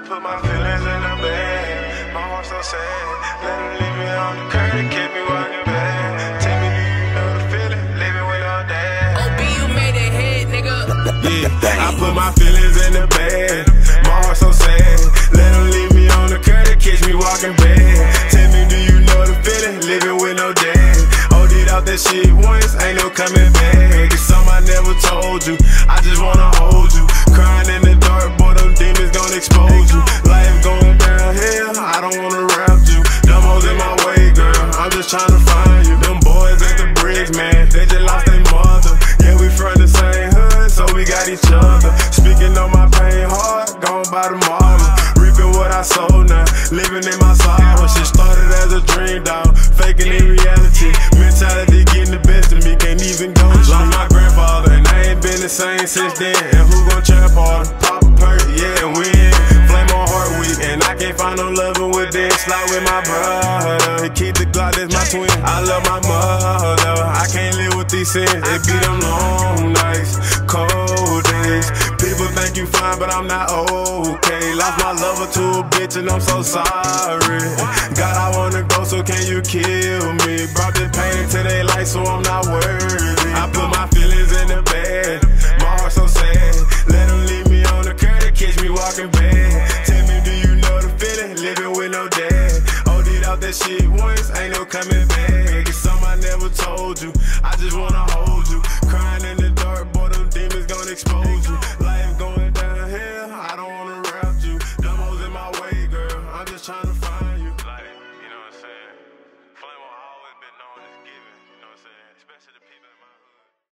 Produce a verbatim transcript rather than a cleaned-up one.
put my feelings in the bag. My heart so sad. Let them leave me on the curb and keep me walking back. Tell me, do you know the feeling? Living with no dad. O B, you made it hit, nigga. Yeah, I put my feelings in the bag. My heart so sad. Let them leave me on the curb and catch me walking back. Tell me, do you know the feeling? Living with no dad. O D'd out that shit once, ain't no coming back. It's something I never told you. I just wanna hold you. Crying in the dark, boy, them demons gon' expose you. Life going downhill, I don't wanna rap you. Them hoes in my way, girl, I'm just tryna find you. Them boys at the bricks, man, they just lost their mother. Yeah, we from the same hood, so we got each other. Speaking on my pain hard, gone by tomorrow. Reaping what I sowed now, living in my sorrow. Shit started as a dream, dog, faking in reality. Mentality getting the best of me, can't even go. Lost my grandfather, and I ain't been the same since then. And who gon' trap harder? Pop a perk, yeah, and win. Flamo heart weak, and I can't find no loving with this. Slide with my brother, he keep the Glock, that's my twin. I love my mother, I can't live with these sins. It be them long nights, cold days. People think you fine, but I'm not okay. Lost my lover to a bitch, and I'm so sorry. God, I wanna go, so can you kill me? Brought the pain into their life, so I'm not worthy. I put my feelings in the bag, my heart so sad. Let them leave me on the curb to catch me walking back. Tell me, do you know the feeling? Living with no dad. O D'd out that shit once, ain't no coming back. It's something I never told you. I just wanna hold you. Crying in the dark, boy, them demons gon' expose you. Life going